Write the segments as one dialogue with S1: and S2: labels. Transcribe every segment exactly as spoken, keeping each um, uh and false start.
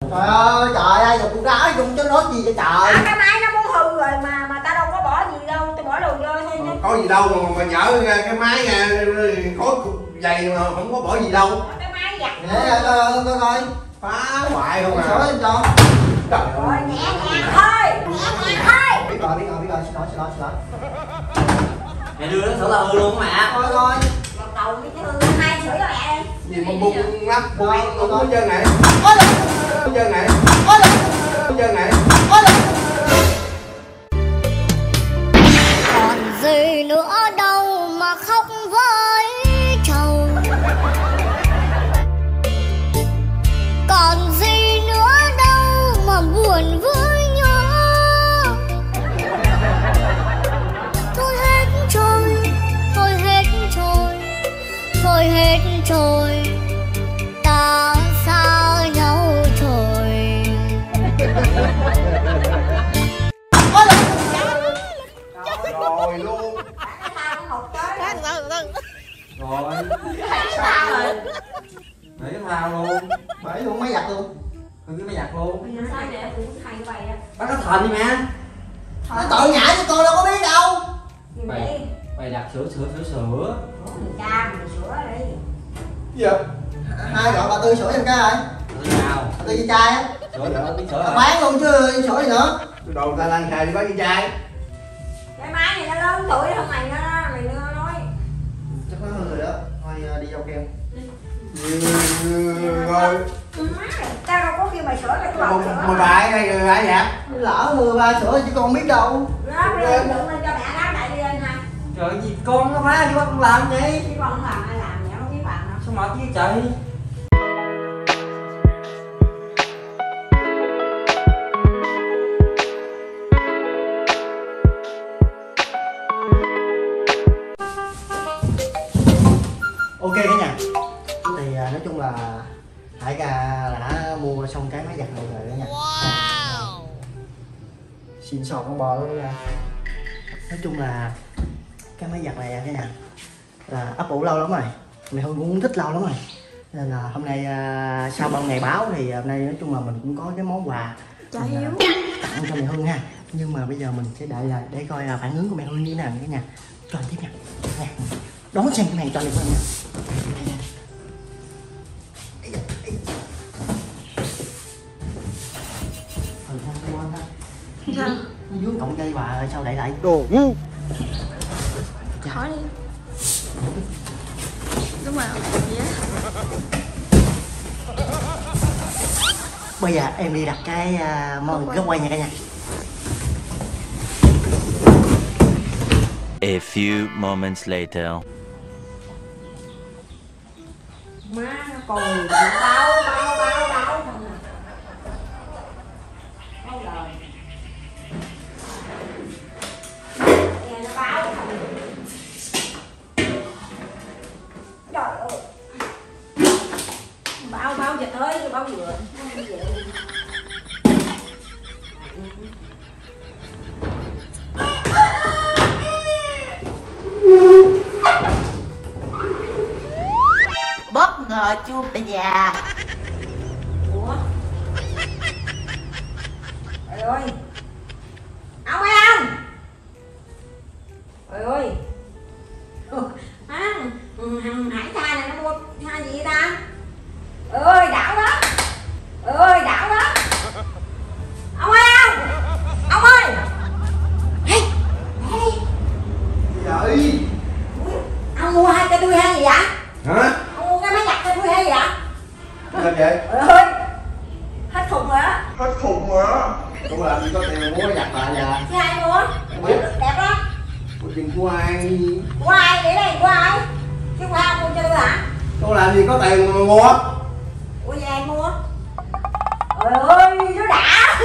S1: Trời ơi trời ơi, dùng con gái dùng chứ nói gì vậy trời.
S2: À, cái máy nó muốn hư rồi mà mà ta đâu có bỏ gì đâu, tôi bỏ đồ vô thôi chứ.
S3: Có gì đâu mà mà nhỡ cái máy khối dày mà không có bỏ gì đâu.
S2: Cái máy giặt.
S1: Để coi coi coi.
S3: Phá hoại không à.
S1: Sửa lên cho.
S3: Trời
S2: Rồi
S3: ơi.
S2: nhẹ nhàng thôi, nhẹ nhàng thôi.
S1: Biết rồi biết rồi biết rồi, xin lỗi xin lỗi xin lỗi.
S4: Mẹ đưa nó sửa là hư luôn mẹ.
S1: Coi coi.
S2: Gật đầu cái chứ hư, hai sửa cho mẹ đi.
S3: Gì mà bung lắm, bung không có chân này.
S1: Ôi trời.
S3: Có chân này.
S1: Ôi trời.
S3: Có chân này.
S1: Ôi trời.
S5: Còn gì nữa đâu mà khóc với chồng, còn gì nữa đâu mà buồn với nhau. Thôi hết rồi, thôi hết rồi, thôi hết rồi, ta xa nhau rồi.
S1: Ôi trời.
S3: Rồi luôn.
S2: Cái tao nó một cái.
S4: Rồi.
S2: Sao rồi?
S4: Để cái thao luôn.
S1: Bể luôn máy giặt luôn.
S4: Hư cái máy giặt luôn.
S2: Bây giờ sao để cũng thay vậy á.
S4: Bắt cái thền đi mẹ.
S1: Nó tội ngại chứ tôi đâu có biết đâu.
S2: Nhìn
S4: Mày
S2: đi.
S4: mày đặt sửa sửa sửa sửa.
S2: Ủa, người cha mình sửa đi.
S3: Dạ.
S1: Hai gọi bà Tư sửa giùm cái rồi.
S4: Sửa nào?
S1: Bà Tư với trai á.
S4: Sửa nữa biết sửa
S1: Bà
S4: rồi.
S1: bán luôn chứ sửa gì nữa.
S3: Đồ ta lăn xài đi có gì trai.
S2: Cái máy này nó lớn tuổi hơn mày nữa đó, mày nữa nói.
S1: Chắc nó hư rồi đó. Thôi đi dâu keo.
S3: Rồi.
S2: Má này, tao đâu có kêu mày sửa mày có sửa.
S3: Mà bà ở đây rồi ai vậy?
S1: Lỡ mưa ba sửa chứ con không biết đâu.
S2: Đó, bây giờ đựng lên cho mẹ đá đại đi lên ha.
S4: Trời gì con nó phá chứ bắt con làm gì?
S2: Chứ con không làm ai làm, mẹ không biết làm đâu.
S4: Sao mệt chứ trời.
S1: Ok cả nhà. Thì à, nói chung là Hải ca đã mua xong cái máy giặt này rồi cả nhà. Wow. Xịn sò con bò luôn nha. Nói chung là cái máy giặt này cả nhà là ấp ủ lâu lắm rồi, mẹ Hương cũng thích lâu lắm rồi, nên là hôm nay à, sau bao ngày báo thì hôm nay nói chung là mình cũng có cái món quà mình, à, tặng cho mẹ Hương ha. Nhưng mà bây giờ mình sẽ đợi là để coi là phản ứng của mẹ Hương như thế nào cả nhà. Cho anh tiếp nha. Nè, đón xem cái màn cho anh của em nha. Ừ, thôi, thôi, thôi.
S2: Sao?
S1: Nó vướng cọng dây bà sao đẩy lại
S3: Đồ ngu.
S5: Hỏi đi. Đúng rồi. Yeah.
S1: bây giờ em đi đặt cái uh, món gấp quay nha cả nhà.
S6: A few moments later.
S2: Má nó cùi bao bao bao bao không à. Bao lời. Nghe nó báo không. Trời ơi. Báo báo giờ tới báo vừa.
S5: Bất ngờ chua bà già.
S2: Ủa? Trời ơi. Ông ơi ông. Trời ơi. Má, thằng Hải Tha này nó mua hai gì vậy ta? Trời ơi đảo đó. Trời ơi đảo đó. Ông ơi ông. Ông ơi. Hey, hey.
S3: Vậy.
S2: Ông mua hai cây đuôi hay gì vậy?
S3: Hả?
S2: Ông mua cái máy giặt cây đuôi hay gì vậy?
S3: Sao vậy?
S2: Trời ơi. Hết khùng rồi á.
S3: Hết khùng rồi á. Không làm gì có tiền mà mua giặt lại vậy?
S2: Chứ ai mua? Đẹp đó.
S3: Có tiền của ai?
S2: Của ai vậy đây? Của ai? Chứ của ai mua cho tôi hả?
S3: Tôi làm gì có tiền mà mua?
S2: Ủa về ai mua? Trời ơi nó đã.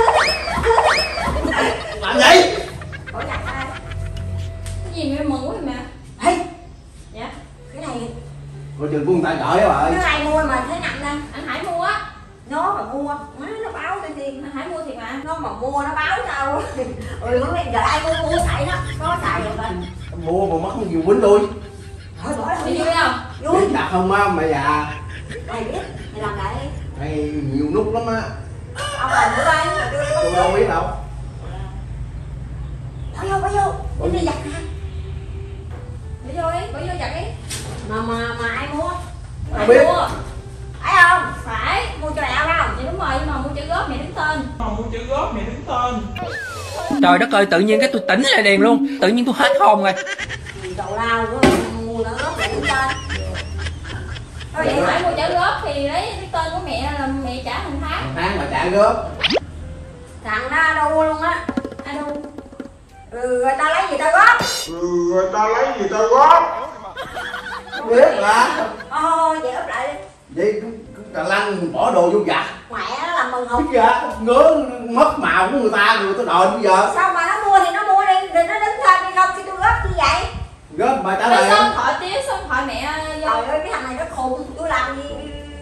S3: Làm gì?
S2: Ủa giặt ai?
S5: Cái gì mà mừng quá mẹ.
S2: Ê,
S5: Dạ.
S2: cái này
S3: Coi chừng của người ta gửi rồi.
S2: cái này mua mà thấy nặng nè.
S5: Anh Hải mua á.
S2: Nó mà mua, má nó báo tên tiền.
S5: Anh Hải mua thiệt mà.
S2: Nó mà mua nó báo sao? Ôi lúc này giờ ai mua mua xài nó, có xài được rồi.
S3: Mua mà mất không nhiều quýnh tôi.
S2: Thôi bỏ
S5: Mày
S2: thôi.
S5: vui không?
S2: Vui.
S3: Biết đặt không á mày già?
S2: Mày biết, mày làm lại đi.
S3: Mày nhiều nút lắm á.
S2: ông làm bữa đây tôi
S3: Tôi đâu biết đâu.
S2: bỏ vô bỏ vô đi đi giặt ha.
S5: Bỏ vô đi, bỏ vô giặt đi.
S2: mà mà mà ai mua
S3: Không biết.
S5: Mua.
S2: phải không
S5: Phải.
S2: mua cho đạo đâu
S5: Dạ đúng rồi, nhưng mà mua chữ góp mẹ đứng tên.
S7: Trời đất ơi, tự nhiên cái tôi tỉnh lại liền luôn. Tự nhiên tôi hết hồn rồi.
S2: đầu lao của mua nữa góp lại đứng tên thôi
S5: Vậy
S2: vậy
S5: phải
S2: phải
S5: mua chữ góp thì lấy cái tên của mẹ là mẹ trả hàng tháng.
S3: Tháng mà trả góp.
S2: thằng đó đâu luôn á ai đâu ừ, người ta lấy gì tao góp
S3: Ừ, người ta lấy gì tao góp. Không biết hả?
S2: thôi vậy ấp lại đi
S3: Vậy cà lăng bỏ đồ vô giặt.
S2: mẹ nó làm mừng không
S3: Cái dạ, ngớ mất màu của người ta rồi tôi đòi bây giờ.
S2: sao mà nó mua thì nó mua đi đừng nó đứng thêm đi không khi tôi góp như vậy
S3: Góp mà trả
S5: Lấy
S3: lời
S5: số
S3: không?
S5: điện thoại tía, số điện thoại mẹ vô.
S2: trời ơi cái thằng này nó khùng tôi làm gì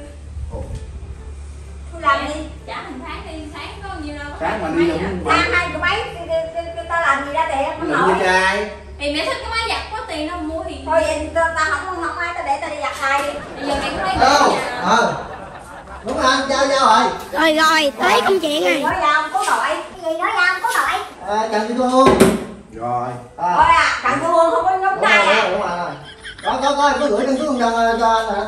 S2: tôi làm gì
S5: Trả hàng tháng đi, tháng có nhiêu đâu.
S3: Sáng mà đi
S5: Mấy à?
S3: cũng
S2: tháng hai mươi mấy tao làm gì ra tiền
S3: Nó
S2: nó
S3: làm như
S2: nổi
S3: trai.
S5: Thì mẹ thích cái máy giặt có tiền đâu mua thì.
S2: thôi vậy tao tao không không ai tao để tao đi giặt thay đi
S5: Bây giờ mẹ có lấy
S1: Đâu?
S5: tiền nhà.
S1: Ờ. Đúng rồi, giao giao rồi.
S8: Rồi rồi, tới công chuyện
S2: gì
S8: rồi.
S2: nói ra không có nội cái gì nói ra không có nội
S1: À, Trần Thị Thu Hương.
S3: Rồi.
S1: À.
S2: thôi à thằng thu hương không có nhúng
S1: Đúng
S2: tay
S1: rồi,
S2: à
S1: đúng rồi, đúng rồi. Có có có, em có gửi căn cứ công dân cho anh rồi đó.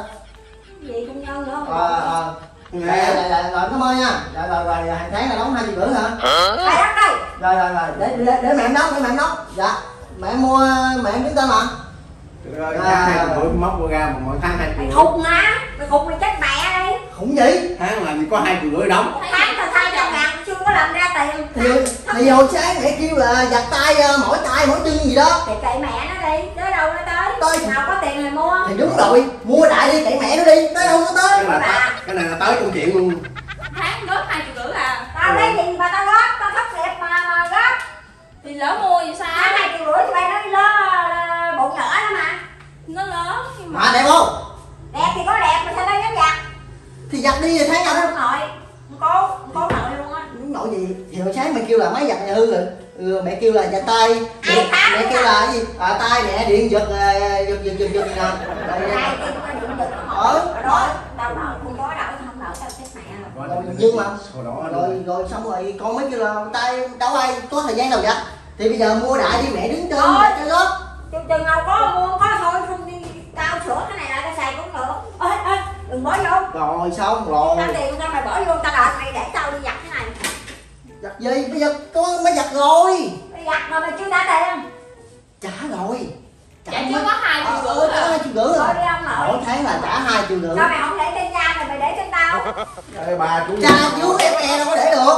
S2: gì cũng nhân nữa không
S1: Ờ ờ. Rồi, rồi, rồi, rồi, cảm ơn nha. Rồi, rồi, rồi, hàng tháng là đóng hai triệu rưỡi hả?
S2: phải đất đây
S1: Rồi, rồi, rồi, để, để, để mẹ em đóng, để mẹ em đóng. Dạ. Mẹ em mua, mẹ em đứng tên mà.
S3: Rồi,
S1: À.
S3: tháng hai triệu rưỡi móc vô ra mà mỗi tháng hai triệu
S2: mày
S3: rưỡi.
S2: khùng hả mày khùng mày chết mẹ đi
S1: Khủng gì?
S3: Tháng làm gì có hai triệu rưỡi đóng.
S2: tháng tao thay trăm ngàn chưa có làm ra tiền
S1: Thì, thì hồi sáng mẹ kêu là giặt tay, ờ, mỗi tay, mỗi chân gì đó.
S2: thì kệ mẹ nó đi tới đâu nó tới
S1: Tới.
S2: nào có tiền thì mua
S1: Thì đúng rồi, mua đại đi, kệ mẹ nó đi, tới đâu nó tới.
S3: Cái là tới- cái này là tới câu chuyện luôn.
S5: Tháng góp hai triệu rưỡi à.
S2: tao lấy gì mà tao góp tao thất nghiệp mà mà góp
S5: Thì lỡ mua thì
S2: tháng
S5: sao?
S2: hai triệu rưỡi thì bay nó nó bụng nhỏ đó mà
S5: Nó lớn nhưng mà.
S1: Mà đẹp không?
S2: đẹp thì có đẹp mà sao tao dám giặt
S1: Thì giặt đi rồi tháng nào
S2: tao
S1: đó.
S2: không nội không có không có nội luôn á
S1: Nội gì? Thì hồi sáng mẹ kêu là máy giặt nhà hư rồi. Ừ, mẹ kêu là giặt tay.
S2: Hai
S1: Mẹ,
S2: tháng
S1: mẹ
S2: nữa
S1: kêu
S2: à?
S1: là cái gì? À, tay mẹ điện giật, ờ, giật giật giật giật nè. Rồi,
S2: hai tiền có điện được
S1: Ờ.
S2: ở đó tao nợ không có đâu không nợ tao chết mẹ rồi
S1: Rồi, nhưng mà
S3: Sổ đỏ
S1: rồi rồi xong rồi con mới kêu là tay đâu ai có thời gian đâu giặt. Thì bây giờ mua đại đi mẹ đứng trên
S2: Thôi.
S1: cho góp.
S2: chừng chừng nào có mua có thôi không đi tao sửa cái này lại tao xài cũng được ê ê đừng bỏ vô
S1: Rồi xong rồi.
S2: tao tiền tao mày bỏ vô tao đợi mày để tao đi giặt cái này
S1: Giặt gì? Bây giờ có máy giặt rồi.
S2: mày giặt mà mày chưa trả tiền
S1: Trả rồi.
S5: Trả chưa có hai triệu
S1: Ờ,
S5: rưỡi
S1: trả
S5: à.
S1: hai triệu rưỡi
S2: thôi
S1: rồi.
S2: đi ông nội
S1: Mỗi tháng là trả hai triệu rưỡi.
S2: sao mày không để trên da mày mày để trên tao
S3: Ê, bà chú.
S1: Cha chú em e đâu có để được.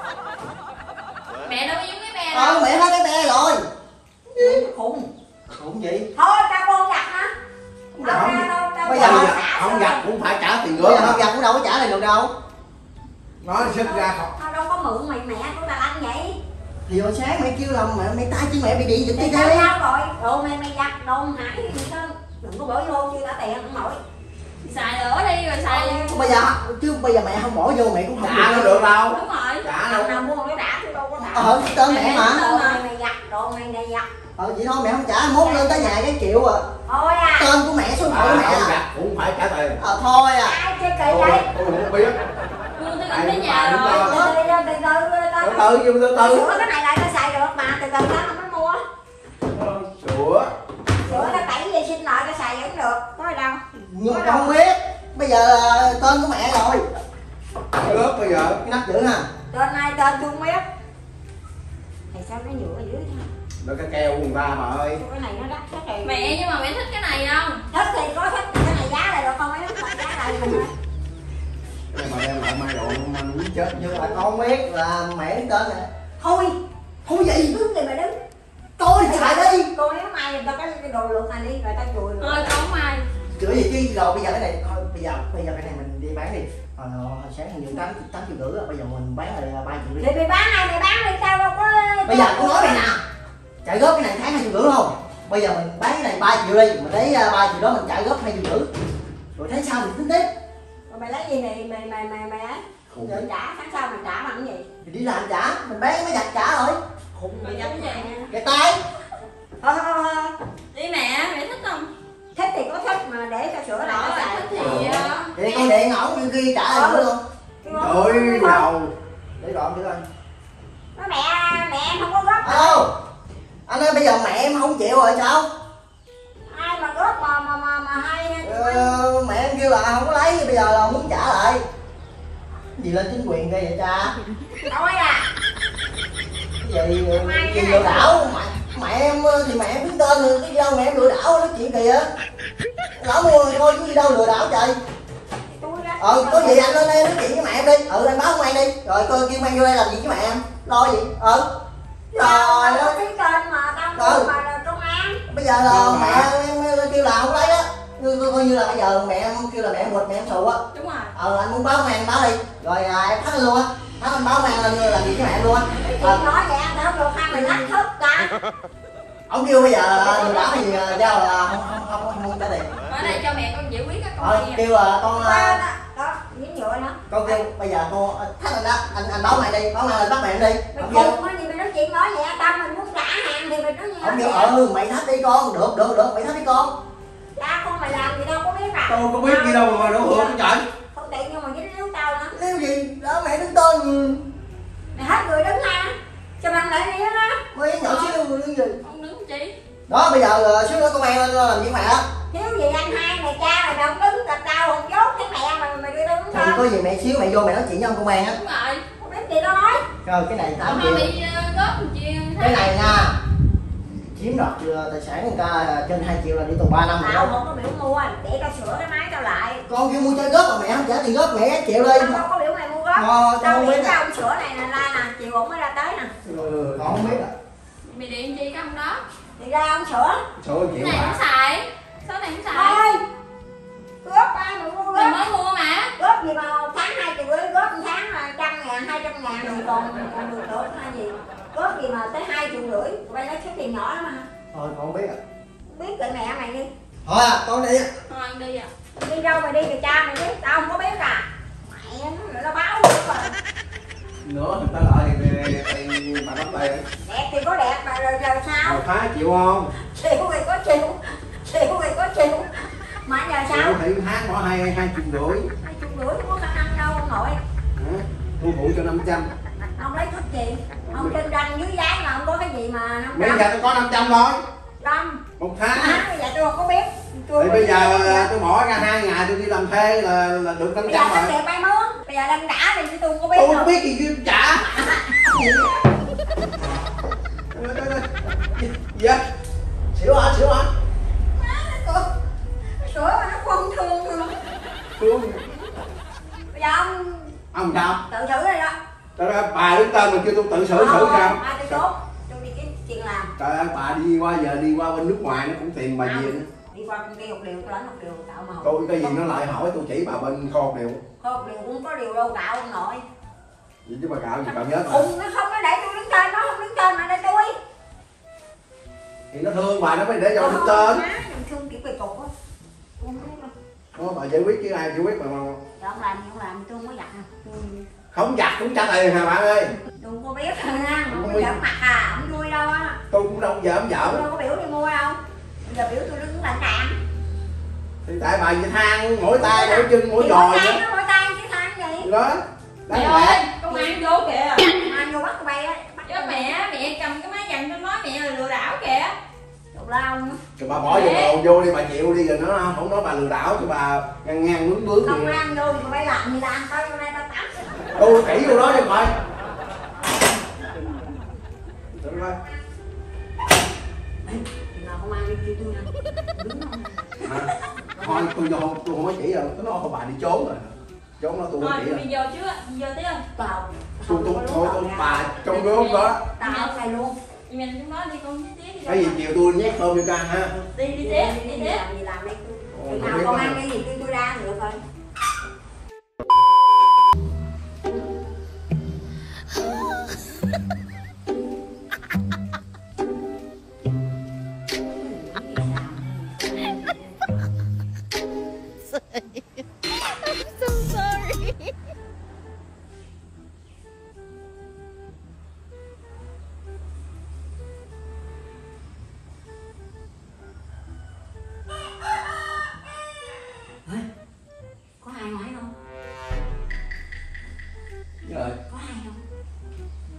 S5: Mẹ đâu có giống cái mẹ
S1: Ờ
S5: đâu.
S1: mẹ hết cái be rồi.
S2: khùng
S1: Khủng gì?
S2: thôi tao vô giặt hả tao
S3: Không,
S2: ra tao tao
S1: bây
S2: vô
S1: giờ
S3: Không
S2: giặt.
S3: giặt, không giặt cũng phải trả tiền
S1: Bây
S3: góp.
S1: giờ không giặt cũng đâu có trả lại được đâu.
S3: Nói sức ra không.
S2: tao đâu có mượn mày mẹ của tao ăn vậy
S1: Thì hồi sáng mẹ kêu là mẹ, mẹ tay chứ mẹ bị điện giật
S2: thì
S1: tay
S2: tao
S1: đi.
S2: sao rồi đồ mày mày giặt đồ hải gì đó đừng có bỏ vô chưa trả tiền không nổi
S5: Xài lửa đi rồi xài.
S1: Bây giờ chứ bây giờ mẹ không bỏ vô mẹ cũng không
S3: Trả nó được đâu.
S5: Đúng rồi.
S3: Trả
S2: thằng
S3: đâu.
S2: nào mua cái đã tôi đâu có trả
S1: Ờ tên mẹ mà.
S2: đồ mày mày giặt đồ mày này giặt
S1: Ờ vậy thôi mẹ không trả mốt lên tới nhà cái triệu à.
S2: thôi à
S1: Tên của mẹ số điện thoại
S3: Bà
S1: của mẹ
S3: không
S1: à.
S3: giặt cũng phải trả tiền.
S1: Ờ thôi à.
S2: ai chơi kỳ
S3: Tôi
S2: vậy
S3: tôi không biết.
S5: Mua tới
S3: Ai
S5: đến
S3: cũng
S5: nhà
S3: bà
S5: rồi.
S3: cũng
S2: từ từ từ từ
S3: Từ
S2: tao
S3: từ nhưng từ
S2: tao
S3: từ.
S2: sửa cái này lại tao xài được mà từ từ tao không mới mua
S3: Sửa.
S2: sửa tao tẩy vệ sinh lại tao xài vẫn được có gì đâu
S1: Nhưng mà con không biết. Bây giờ tên của mẹ rồi.
S3: Góp bây giờ.
S1: Cái nắp giữ ha.
S2: tên ai tên tôi không biết thì sao nó nhựa ở dưới thôi
S3: Được cái keo của người ta bà ơi.
S2: cái này nó đắt cái này
S5: Mẹ nhưng mà mẹ thích cái này không?
S2: thích thì có thích cái này giá này rồi con mấy nó giá này rồi
S3: Cái này mà đem lại mai độ mà nó chết.
S1: Nhưng mà con không biết là mẹ đứng tên nè.
S2: thôi
S1: Thôi gì?
S2: đứng thì mày đứng
S1: Tôi xài đi.
S2: cô nếu mày người ta cái cái đồ lượt này đi rồi tao chùi rồi
S5: Thôi con không ai.
S1: Chữa gì chứ rồi bây giờ cái này thôi bây giờ bây giờ cái này mình đi bán đi. Hồi, hồi sáng hình như tám tám triệu rưỡi rồi, bây giờ mình bán lại ba triệu đi.
S2: thì mày bán này mày bán đi tao đâu có
S1: Bây giờ con nói mày nè. Chạy góp cái này tháng hai triệu rưỡi không? Bây giờ mình bán cái này ba triệu đi, mình lấy ba triệu đó mình chạy góp hai triệu rưỡi. Rồi tháng sau mình tính tiếp.
S2: rồi mày lấy gì mày mày mày mày mày ấy
S3: Khùng.
S2: rồi trả tháng sau mày trả bằng cái gì
S1: Thì đi làm trả, mình bán mới giặt trả rồi.
S2: khùng
S5: Mày
S2: mày
S5: giặt
S2: giống
S5: cái
S2: vậy
S5: gì?
S1: Cái tay.
S2: thôi thôi thôi
S5: Đi mẹ, mẹ thích không?
S2: thích thì có thích mà để tao sửa lại
S5: Đó,
S2: tao
S5: mẹ
S2: xài
S5: thích thì ờ,
S1: Vậy con điện ổng như kia trả lại nữa luôn.
S3: Trời nào.
S1: để gọi đi coi.
S2: Nói mẹ mẹ em không có góp.
S1: Alo anh ơi, bây giờ mẹ em không chịu rồi sao?
S2: Ai mà góp mà mà mà, mà hay
S1: ờ, mẹ em kêu là không có lấy, bây giờ là muốn trả lại. Gì lên chính quyền đây vậy cha?
S2: thôi à.
S1: Cái gì gì lừa đảo? Mẹ, mẹ em thì mẹ em biết tên rồi, cái gì đâu mẹ em lừa đảo nói chuyện kìa. Lỡ mua rồi thôi chứ gì đâu lừa đảo trời. Ờ có gì anh lên đây nói chuyện với mẹ em đi. Ừ anh báo công an đi, rồi tôi kêu mang vô đây làm gì với mẹ em, lo gì? Ờ trời ơi,
S2: cái tên mà tao
S1: ừ.
S2: mà công an.
S1: Bây giờ là mẹ em kêu là không lấy á, coi như là bây giờ mẹ em kêu là mẹ em quỵt, mẹ em xù á.
S5: Đúng rồi.
S1: Ờ anh muốn báo công an báo đi, rồi à, em thắng anh luôn á, thắng anh báo công an lên làm gì với mẹ em luôn á.
S2: Ờ. Nói vậy anh không được khai mày lắc thức cả.
S1: Ông kêu bây giờ lừa đảo hay gì giao là không không không không, không trả tiền.
S5: Ở đây cho mẹ con giải quyết các con
S1: Ờ
S5: đi.
S1: kêu là con
S2: Đó, đó, dính nhựa đó.
S1: con kêu bây giờ con thắng anh đó, anh anh báo mày đi, báo mày lên bắt mẹ em đi.
S2: Mày
S1: Ông kêu
S2: cùng á thì mày nói chuyện nói vậy tao mình muốn trả hàng thì mày nói gì
S1: ông kêu ừ mày thách đi con, được được được mày thách đi con.
S2: ta con mày làm gì đâu có biết à.
S3: Tôi có biết gì đâu mà nó hưởng cái trời.
S2: Không tiện nhưng mà dính líu tao nữa.
S1: Nếu gì đó mẹ đứng tên
S2: Mày hết người đứng ha. Cho bằng lại đi đó.
S1: mấy nhỏ xíu đứng gì.
S5: Không đứng chi.
S1: Đó bây giờ xíu nữa công an lên làm gì mẹ á.
S2: Thiếu gì anh hai mày cha mày đâu đứng gặp tao hồn chốt cái mẹ mày mày đưa đứng
S1: Thì có gì mẹ xíu mẹ vô mẹ nói chuyện với ông công an á.
S5: Đúng rồi.
S2: không biết gì đâu nói.
S1: Rồi cái này tám
S5: Mà
S1: triệu.
S5: bị ờ, góp một chuyện.
S1: Cái này nha, chiếm đoạt tài sản người ta trên hai triệu là đi tù ba năm rồi
S2: Tao
S1: đó.
S2: không có biểu mua để tao sửa cái máy tao lại.
S1: Con kêu mua chơi góp mà mẹ không trả tiền góp mẹ một chtriệu đi.
S2: Tao không có biểu mày mua góp.
S1: Ờ,
S2: Tao
S1: không
S2: biết
S1: biết
S2: cái
S1: à.
S2: ông sửa này nè la nè chiều ổng mới ra tới nè.
S1: Ừ, con không biết à.
S5: Mày điện chi cái ông đó.
S2: Thì ra ông sửa.
S3: Số
S5: Cái
S3: triệu
S5: này
S3: mà.
S5: không xài. Số này không xài.
S2: Thôi góp ba mày mua
S5: Mày
S2: góp.
S5: mới mua mà.
S2: Góp gì mà tháng hai triệu rưỡi góp một tháng là trăm ngàn hai trăm ngàn rồi còn còn được nữa là gì. Góp gì mà tới hai triệu rưỡi. Tụi bay nói số tiền nhỏ lắm mà.
S1: Thôi con không biết à.
S2: Biết kệ mẹ mày đi.
S1: Thôi à con đi.
S5: Thôi ăn đi à.
S2: Đi đâu mày đi thì cha mày biết. Tao không có biết à. Mẹ nó nó báo luôn mà.
S3: Nữa thì ta lại thì thì bà bắt tay.
S2: Đẹp thì có đẹp mà rồi giờ sao?
S3: Một tháng chịu không?
S2: Chịu thì có chịu. Chịu thì có chịu. Mà giờ sao?
S3: Chịu thì tháng bỏ hai hai triệu rưỡi.
S2: Hai chục rưỡi không có khả năng đâu ông nội.
S3: Hả? Thu phụ cho năm trăm.
S2: Ông lấy chút gì? Ông kinh doanh dưới giá mà không có cái gì mà năm
S3: Bây
S2: trăm.
S3: giờ tôi có năm trăm thôi.
S2: Trăm.
S3: Một tháng.
S2: À, bây giờ tôi không có biết. Tôi
S3: Thì
S2: có
S3: bây
S2: biết
S3: giờ
S2: gì hết.
S3: tôi bỏ ra hai ngày tôi đi làm thuê là là được năm
S2: Bây giờ
S3: trăm
S2: tất
S3: rồi.
S2: đẹp bay mướn. Bây giờ đang đã thì chứ tôi không có biết
S3: Tôi
S2: đâu.
S3: không biết gì kia trả. Gì á?
S1: Xỉu hả xỉu hả?
S2: Sữa mà nó không thương nữa.
S3: Tôi
S2: Bây giờ ông
S3: ông sao?
S2: tự xử rồi đó.
S3: Trời ơi, bà đứng tên mà kêu tôi tự xử xử
S2: Không,
S3: sao?
S2: à, tôi chốt. Tôi đi kiếm chuyện làm.
S3: Trời ơi, bà đi qua giờ đi qua bên nước ngoài nó cũng tìm bà
S2: Không.
S3: gì nữa.
S2: Đi qua công ty một điều tôi lấy một điều tạo màu.
S3: Tôi cái gì nó lại hỏi tôi chỉ bà bên kho điều.
S2: Không điều cũng có điều đâu cạo ông nội.
S3: Vậy chứ bà cạo gì cạo nhớ mà.
S2: Khùng nó không có để tôi đứng tên, nó không đứng tên mà để tôi.
S3: Thì nó thương bà nó mới để cho
S2: Ờ,
S3: đứng tên.
S2: má, đừng thương kiểu kỳ cục á. Tôi không biết đâu.
S3: Đó, bà giải quyết chứ ai giải quyết mà mà.
S2: Giờ ông làm gì ông làm tôi không có giặt nè. Tôi
S3: Không giặt cũng trả tiền hả bạn ơi.
S2: tôi không có biết ha,
S3: Không
S2: không có
S3: biết.
S2: giặt mặt à, không vui đâu á.
S3: Tôi cũng đâu giỡn
S2: Tôi
S3: giỡn.
S2: đâu có biểu đi mua đâu. Bây giờ biểu tôi đứng lạnh cạn.
S3: Thì tại bà vậy than mỗi tay mỗi chân mỗi
S2: Thì
S3: giò
S2: mỗi tay
S3: vậy.
S2: nó mỗi tay chứ than gì.
S3: Đó.
S5: Mẹ
S3: Đáng
S5: ơi,
S3: lẽ.
S5: công an vô kìa.
S2: Ai vô bắt tụi bay á. Bắt
S5: Chứ mẹ, mẹ cầm cái máy dằn cho nói mẹ là lừa đảo kìa.
S2: Tụi lao nữa.
S3: Rồi bà bỏ vô đồ vô đi bà chịu đi rồi nó không nói bà lừa đảo cho bà ngang ngang bướng bướng
S2: Công
S3: gì.
S2: an vô thì tụi bay làm gì làm tao vô đây tao tắm.
S3: Tôi kỹ vô đó cho coi. Được rồi.
S2: Nào công an đi kêu tôi nè. Đứng không?
S3: Hả? Thôi tôi vô tôi không có chỉ đâu, nó nói thôi bà đi trốn rồi. Trốn đó tôi
S5: Thôi,
S3: không chỉ đâu.
S5: đi vô trước, đi vô tiếp.
S2: Tao.
S3: Tôi tôi thôi tôi bà trong gốm đó.
S2: Tao này luôn.
S5: Đi mình chúng nó đi con đi tiếp đi.
S3: Cái gì chiều tôi nhét cơm vô cho ăn ha.
S5: Đi đi tiếp, đi tiếp.
S2: Làm gì làm đây tôi.
S3: Ồ,
S2: Chừng nào
S3: không biết
S2: công
S3: đó
S2: an
S3: hả?
S2: đi thì tôi tôi ra được rồi.
S8: So sorry.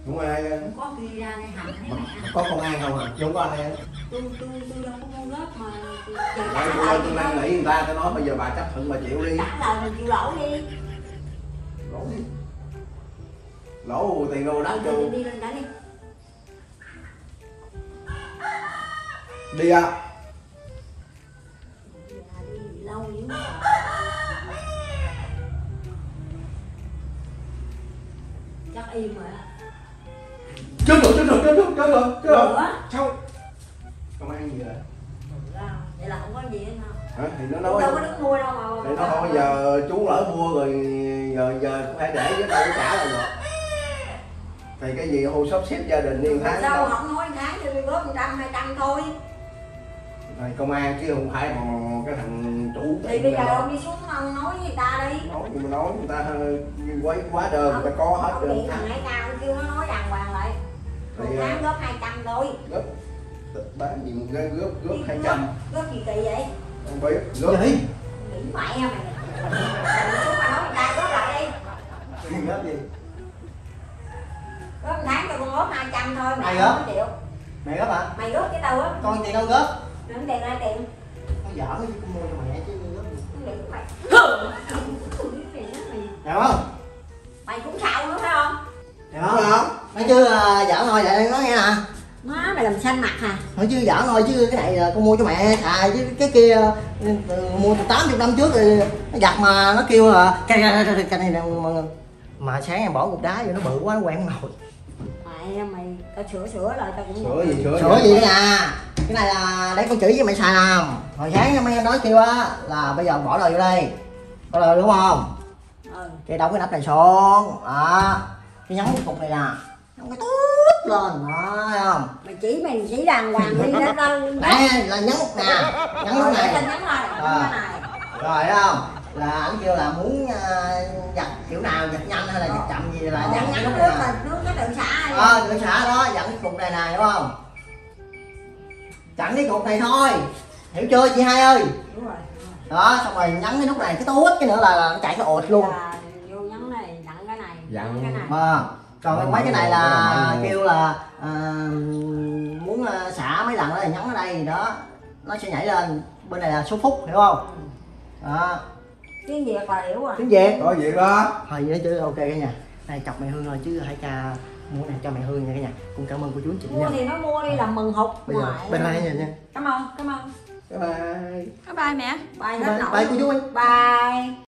S3: Không ai
S2: có khi ra đây hành thấy mẹ.
S1: Có công an không à? Chứ không có ai á.
S2: tôi tôi tôi đâu có mua góp mà giờ
S3: Đây,
S2: trả
S3: tôi
S2: lời
S3: tôi đang nghĩ người ta tôi nói bây giờ bà chấp thuận bà chịu đi.
S2: trả lời mình chịu lỗ đi.
S3: Lỗ đi. Lỗ tiền đâu đáng
S2: đi
S3: chu.
S2: đi lên đã đi.
S3: Đi à.
S2: Đi lâu dữ. Chắc im rồi á.
S3: Chết rồi, chết rồi, chết rồi, chết rồi, chết rồi.
S2: Nữa.
S3: Sao? Công an gì vậy?
S2: Vậy là không có gì hết đâu.
S3: Hả? Thì nó
S2: Đâu
S3: nói
S2: có đứng mua đâu mà.
S3: thì nó nói bây giờ chú lỡ mua rồi giờ giờ cũng phải để chứ đâu có trả lại được. Thì cái gì hồ sắp xếp gia đình niên tháng
S2: sao
S3: đó.
S2: không nói tháng cho tôi góp một trăm hai trăm thôi.
S3: Rồi công an chứ không phải còn cái thằng chủ.
S2: Thì bây giờ ông đi xuống ông nói với người ta đi.
S3: Nói nhưng mà nói người ta quá quá đơn người ta có hết
S2: Ông
S3: trơn.
S2: điện thằng ấy cao kêu nó nói đàng hoàng lại. Một
S3: Thì,
S2: tháng góp hai trăm thôi.
S3: Góp bán gì mà góp góp hai trăm.
S2: Góp gì kỳ vậy?
S3: Không biết góp
S1: Gì?
S2: Nghĩ mẹ mày. Mày xuống mà nói người ta góp lại đi.
S1: Gì góp gì?
S2: Góp một tháng cho con góp hai trăm thôi. Mày
S1: Ai
S2: không
S1: góp?
S2: có chịu.
S1: Mày góp hả?
S2: Mày góp cái tao á.
S1: Con tiền đâu góp?
S2: Đừng tiền ra tiền.
S1: Con giỡn cái con mua cho mẹ chứ góp gì.
S2: Nghĩ mày.
S1: Hiểu không?
S2: Mày cũng xạo nữa phải không?
S1: Hiểu không? Nói chứ uh, giỡn thôi vậy nói nghe nè.
S2: Má mày làm xanh mặt hả?
S1: Nói chứ giỡn thôi chứ cái này là con mua cho mẹ xài chứ cái kia uh, mua từ tám mươi năm trước rồi nó giặt mà nó kêu là cái cái cái này nè mà, mà sáng em bỏ cục đá vô nó bự quá nó quen không ngồi.
S2: Mày mày tao sửa sửa lại tao cũng
S3: sửa gì sửa
S1: Sửa gì nữa à? Cái này là để con chỉ với mày xài làm. Hồi sáng mấy em nói kêu á là bây giờ bỏ đồ vô đây. Có lời đúng không?
S2: Ừ.
S1: Cái đóng cái nắp này xuống. Đó. Cái nhấn cái cục này nè. Nhấn cái tút lên. Đó thấy không?
S2: Mày chỉ mày chỉ đàng hoàng đi đó tao.
S1: Đây là nhấn nút nè. Nhấn nút này.
S2: Nhấn thôi.
S1: À.
S2: Này.
S1: Rồi thấy không? Là anh kêu là muốn uh, giặt kiểu nào giặt nhanh hay là giặt chậm gì là
S2: Nhấn
S1: giặt cái
S2: nước
S1: nút này nè.
S2: mà nước nó tự xả đi.
S1: Ờ, tự xả đó, dặn cái cục này nè, hiểu không? Chặn cái cục này thôi. Hiểu chưa chị hai ơi?
S2: Đúng rồi.
S1: Đó, xong rồi nhấn cái nút này, cái tút cái nữa là, là nó chạy cái ột luôn.
S2: Là vô nhấn này, dặn cái này,
S3: Dặn.
S2: cái này.
S1: À, còn mấy cái này là
S3: Ờ,
S1: kêu là à, muốn à, xả mấy lần đó thì nhấn ở đây đó. Nó sẽ nhảy lên, bên này là số phút, hiểu không? Đó,
S2: Tiếng Việt là hiểu rồi.
S1: tiếng Việt.
S3: có việc đó.
S1: Thôi vậy chứ ok cả nhà. Này chọc mẹ Hương thôi chứ hai ca mua này cho mẹ Hương nha cả nhà. Cũng cảm ơn cô chú anh chị
S2: Mua
S1: nha.
S2: thì nó mua đi làm mừng hụt.
S1: Bây giờ
S2: Ngoại.
S1: bên hai nha nha.
S2: Cảm ơn, cảm ơn.
S3: Bye bye.
S5: Bye bye mẹ.
S2: Bye
S1: Bye,
S2: hết
S1: bye cô chú anh.
S2: Bye.